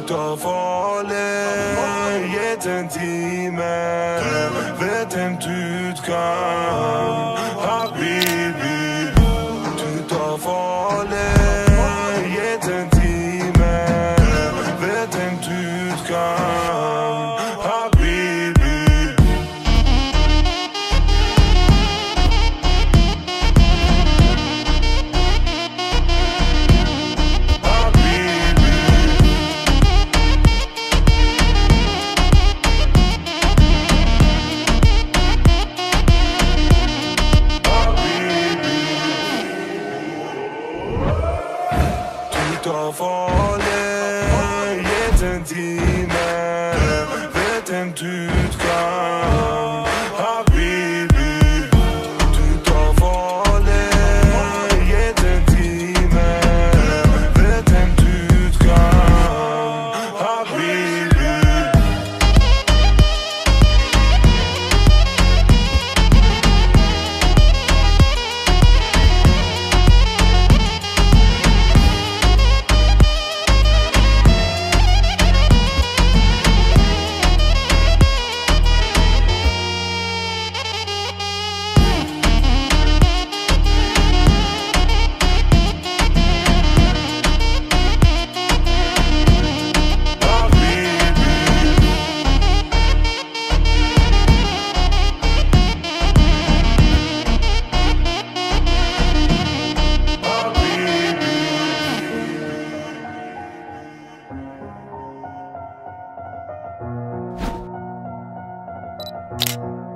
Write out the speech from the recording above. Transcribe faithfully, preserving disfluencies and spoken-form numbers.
tar farligheten-timen vet en utgang. Habibi, du tar farligheten-timen vet en utgang. Habibi. tar farligheten-timen vet en utgang. Habibi, du tar farligheten-timen vet en utgang. Habibi. You